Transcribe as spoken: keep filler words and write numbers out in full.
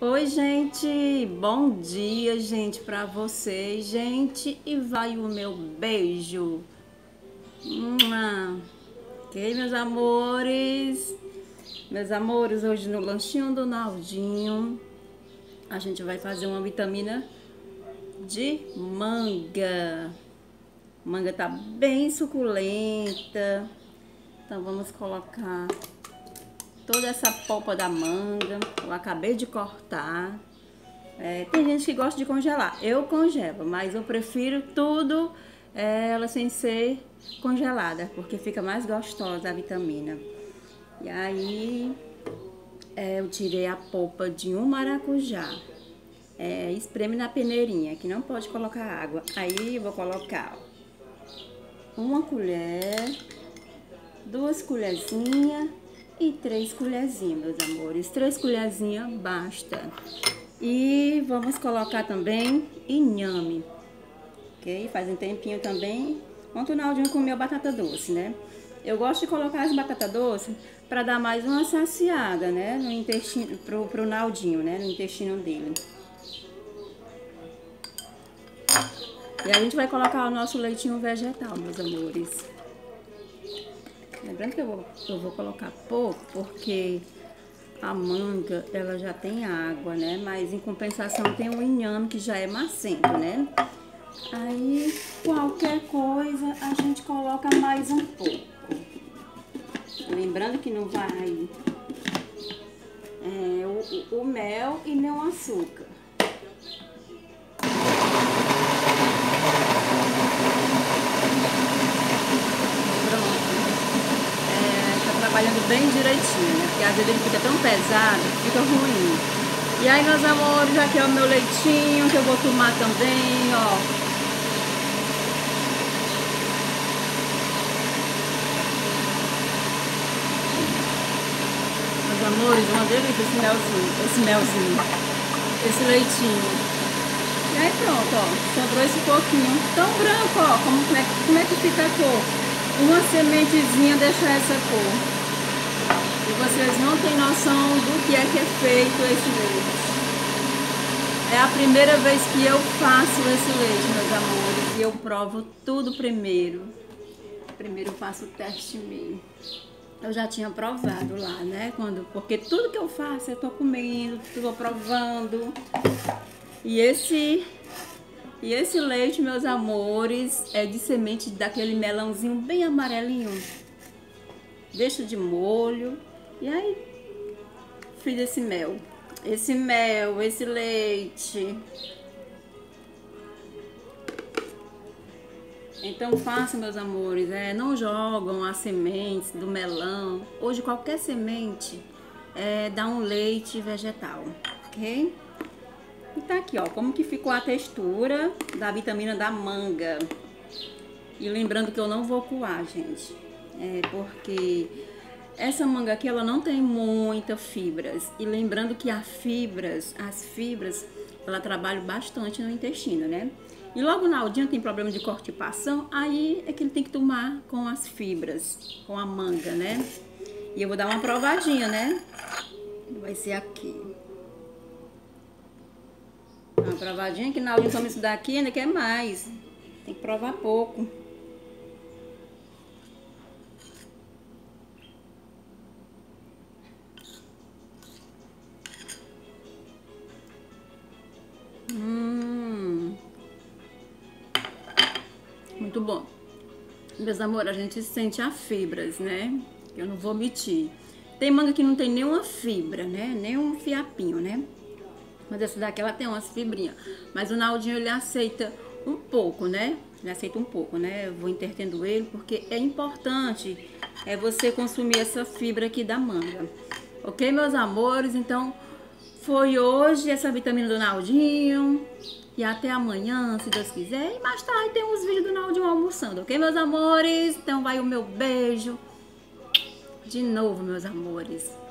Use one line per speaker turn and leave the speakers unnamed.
Oi, gente, bom dia, gente, pra vocês, gente, e vai o meu beijo. Mua. Ok, meus amores? Meus amores, hoje no lanchinho do Naldinho, a gente vai fazer uma vitamina de manga. Manga tá bem suculenta, então vamos colocar toda essa polpa da manga. Eu acabei de cortar. É, tem gente que gosta de congelar, eu congelo, mas eu prefiro tudo é, ela sem ser congelada, porque fica mais gostosa a vitamina. E aí é, eu tirei a polpa de um maracujá, é, espreme na peneirinha, que não pode colocar água. Aí eu vou colocar uma colher, duas colherzinhas e três colherzinhas, meus amores. Três colherzinhas basta. E vamos colocar também inhame, ok? Faz um tempinho também. Ontem o Naldinho comeu batata doce, né? Eu gosto de colocar as batatas doces para dar mais uma saciada, né? No intestino, pro, pro Naldinho, né? No intestino dele. E a gente vai colocar o nosso leitinho vegetal, meus amores. Lembrando que eu vou, eu vou colocar pouco, porque a manga, ela já tem água, né? Mas em compensação tem o inhame, que já é macento, né? Aí, qualquer coisa, a gente coloca mais um pouco. Lembrando que não vai é, o, o mel e nem o açúcar. Trabalhando bem direitinho, né? Porque às vezes ele fica tão pesado, fica ruim. E aí, meus amores, aqui é o meu leitinho, que eu vou tomar também, ó. Meus amores, uma delícia esse melzinho, esse melzinho, esse leitinho. E aí pronto, ó, sobrou esse pouquinho, tão branco, ó, como, como, é, como é que fica a cor? Uma sementezinha deixa essa cor. E vocês não têm noção do que é que é feito esse leite. É a primeira vez que eu faço esse leite, meus amores. E eu provo tudo primeiro. Primeiro eu faço o teste meu. Eu já tinha provado lá, né? Quando, porque tudo que eu faço eu tô comendo, tô provando. E esse, e esse leite, meus amores, é de semente daquele melãozinho bem amarelinho. Deixo de molho. E aí, fiz esse mel. Esse mel, esse leite. Então façam, meus amores. É, não jogam as sementes do melão. Hoje qualquer semente é, dá um leite vegetal, ok? E tá aqui, ó, como que ficou a textura da vitamina da manga. E lembrando que eu não vou coar, gente. É porque essa manga aqui, ela não tem muitas fibras. E lembrando que as fibras, as fibras, ela trabalha bastante no intestino, né? E logo o Naldinho tem problema de constipação, aí é que ele tem que tomar com as fibras, com a manga, né? E eu vou dar uma provadinha, né? Vai ser aqui. Uma provadinha que o Naldinho toma isso daqui, ainda quer mais. Tem que provar pouco. Hum, muito bom. Meus amores, a gente sente as fibras, né? Eu não vou mentir. Tem manga que não tem nenhuma fibra, né? Nem um fiapinho, né? Mas essa daqui, ela tem umas fibrinhas. Mas o Naldinho, ele aceita um pouco, né? Ele aceita um pouco, né? Eu vou intertendo ele, porque é importante é você consumir essa fibra aqui da manga. Ok, meus amores? Então, foi hoje essa vitamina do Naldinho. E até amanhã, se Deus quiser. E mais tarde tem uns vídeos do Naldinho almoçando, ok, meus amores? Então vai o meu beijo. De novo, meus amores.